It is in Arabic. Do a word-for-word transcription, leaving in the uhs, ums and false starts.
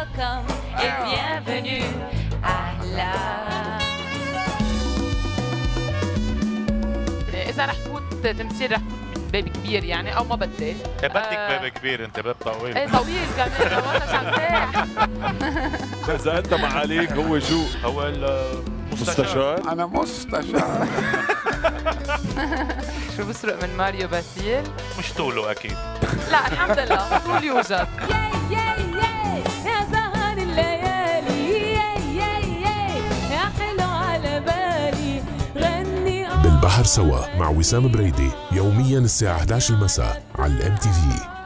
welcome et bienvenue. أهلا. إذا رح فوت تمثيل رح فوت من باب كبير يعني أو ما بدي. إيه بدك آه باب كبير، أنت باب طويل. إيه طويل كمان، والله مش عم ساح. إذا أنت معاليك هو شو؟ هو المستشار؟ أنا مستشار. شو بسرق من ماريو باسيل؟ مش طوله أكيد. لا الحمد لله طول يوجد. يا سهر الليالي يا حلو على بالي غني بالبحر سوا مع وسام بريدي يوميا الساعة إحدى عشر المساء على الام تي في.